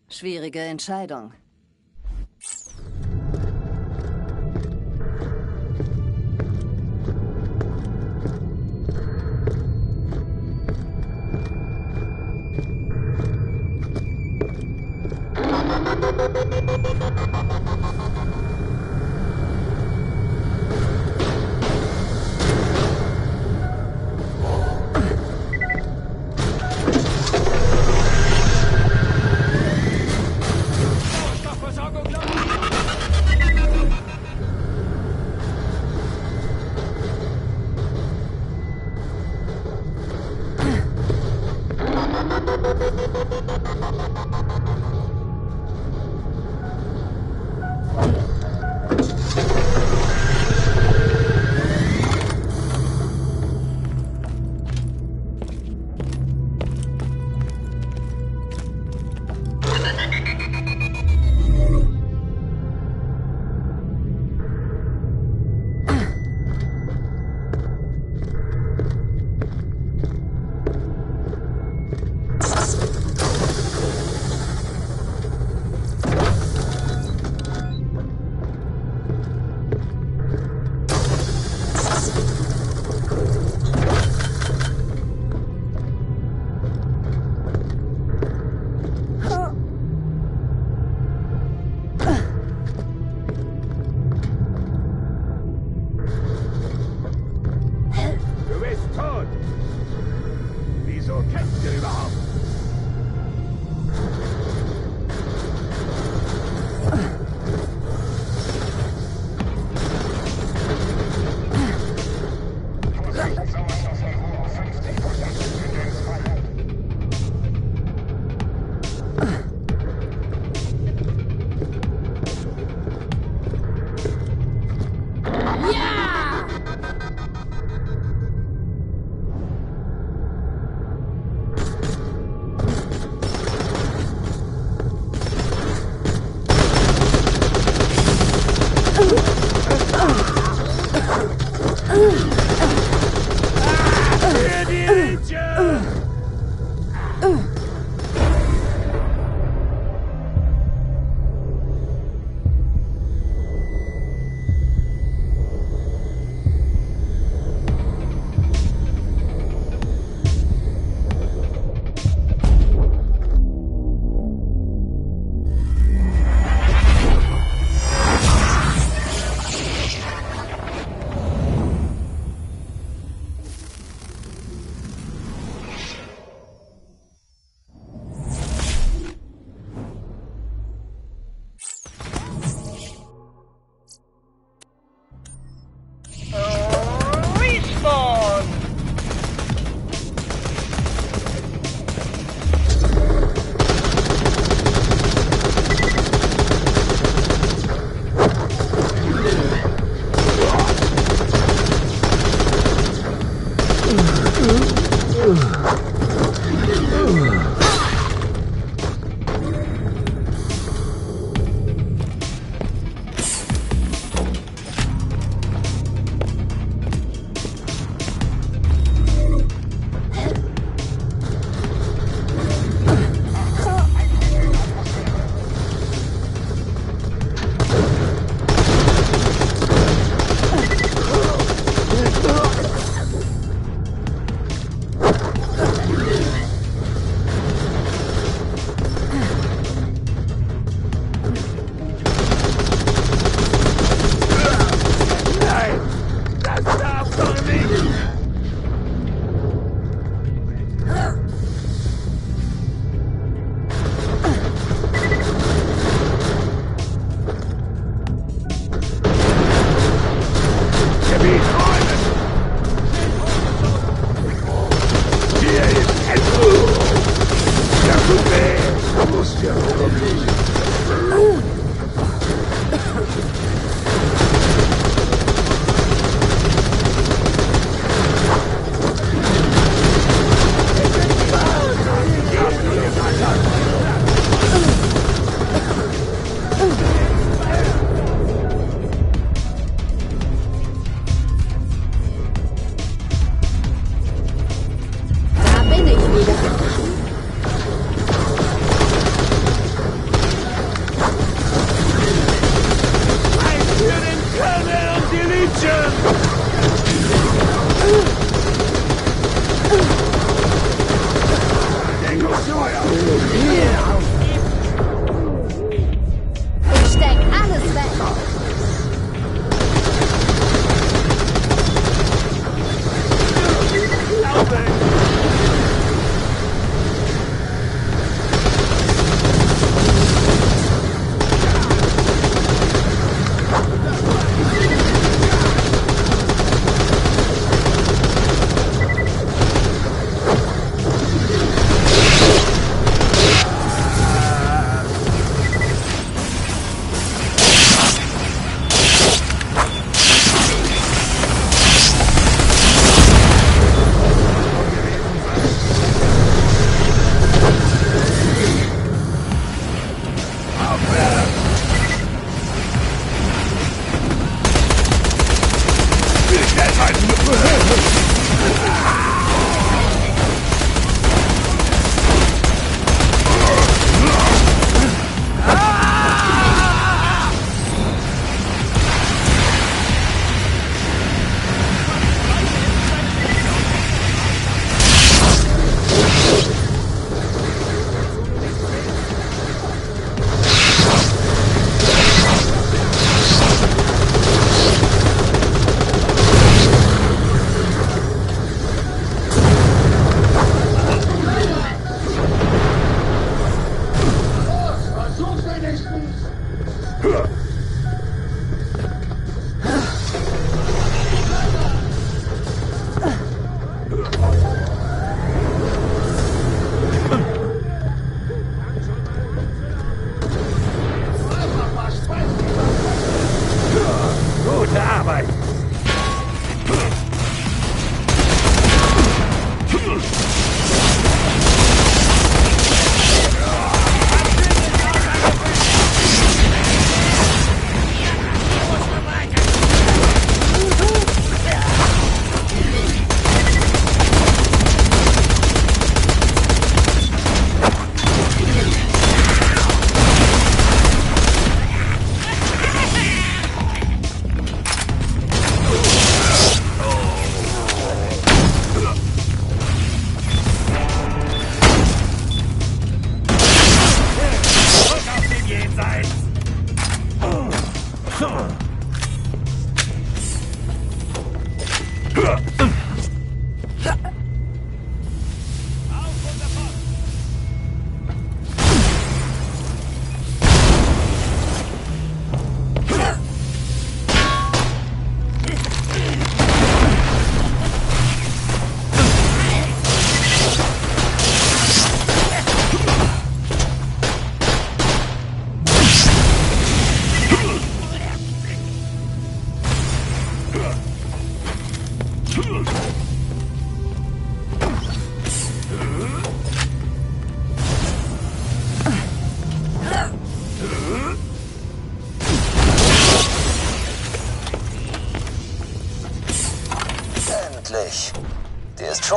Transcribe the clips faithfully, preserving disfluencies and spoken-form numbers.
Schwierige Entscheidung.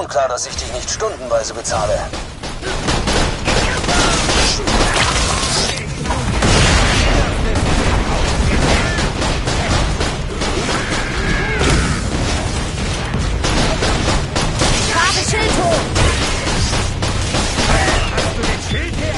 schon klar, dass ich dich nicht stundenweise bezahle. Ich habe Schild hoch! Hast du den Schild her?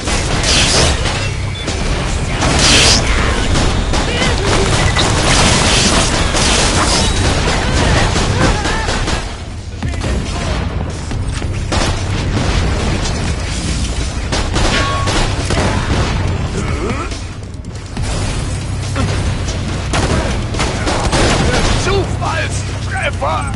Zufallstreffer!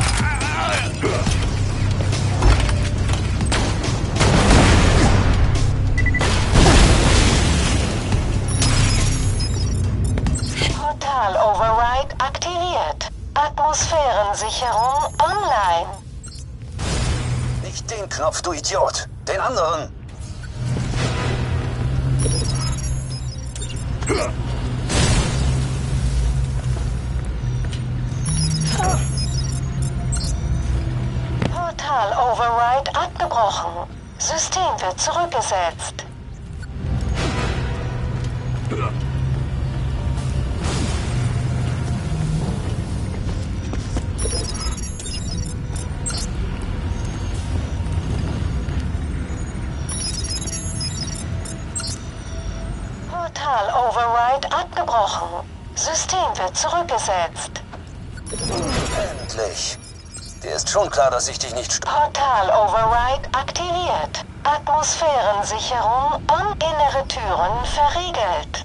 Portal-Override aktiviert. Atmosphärensicherung online. Nicht den Knopf, du Idiot. Den anderen. Portal-Override abgebrochen. System wird zurückgesetzt. Portal-Override abgebrochen. System wird zurückgesetzt. Endlich. Dir ist schon klar, dass ich dich nicht... st- Portal-Override aktiviert. Atmosphärensicherung und innere Türen verriegelt.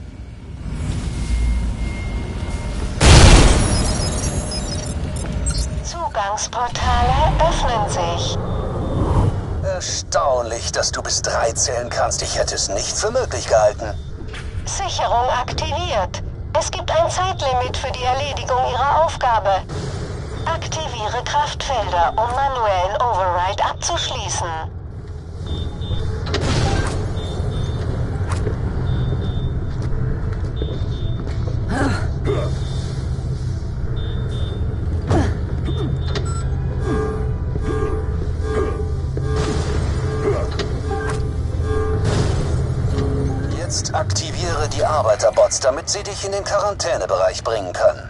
Zugangsportale öffnen sich. Erstaunlich, dass du bis drei zählen kannst. Ich hätte es nicht für möglich gehalten. Sicherung aktiviert. Es gibt ein Zeitlimit für die Erledigung Ihrer Aufgabe. Aktiviere Kraftfelder, um manuellen Override abzuschließen. Jetzt aktiviere die Arbeiterbots, damit sie dich in den Quarantänebereich bringen können.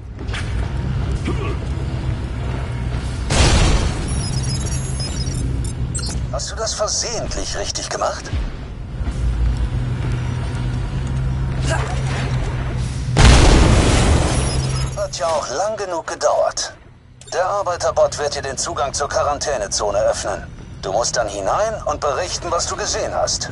Hast du das versehentlich richtig gemacht? Hat ja auch lang genug gedauert. Der Arbeiterbot wird dir den Zugang zur Quarantänezone öffnen. Du musst dann hinein und berichten, was du gesehen hast.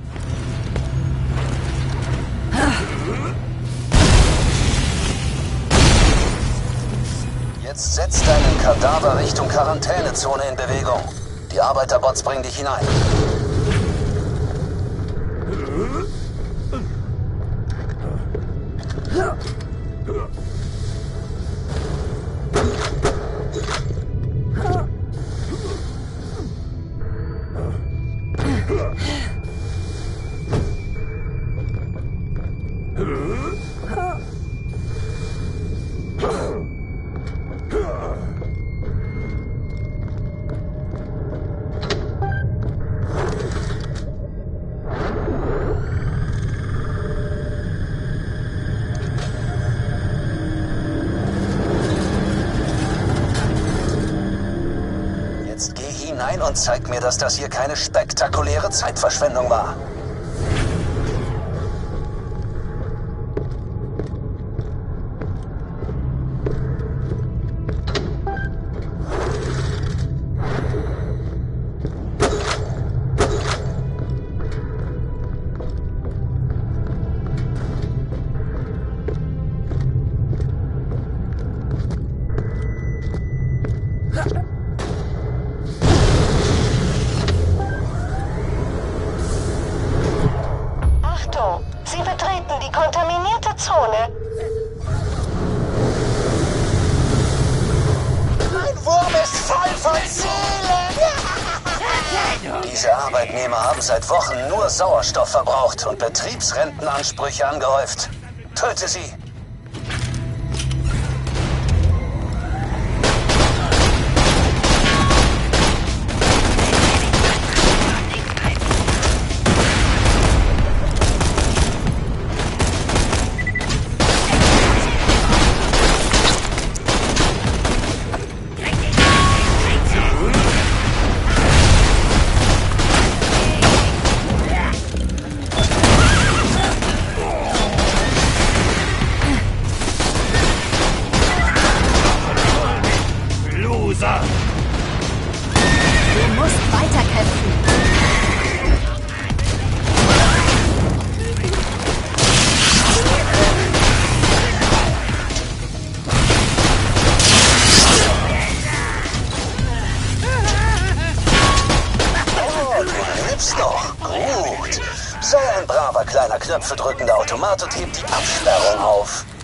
Jetzt setz deinen Kadaver Richtung Quarantänezone in Bewegung. Die Arbeiterbots bringen dich hinein. Jetzt geh hinein und zeig mir, dass das hier keine spektakuläre Zeitverschwendung war. Achtung! Sie betreten die kontaminierte Zone. Mein Wurm ist voll von Seelen! Diese Arbeitnehmer haben seit Wochen nur Sauerstoff verbraucht und Betriebsrentenansprüche angehäuft. Töte sie! lebst noch. Gut. Sei ein braver kleiner knöpfedrückender Automat und heb die Absperrung auf.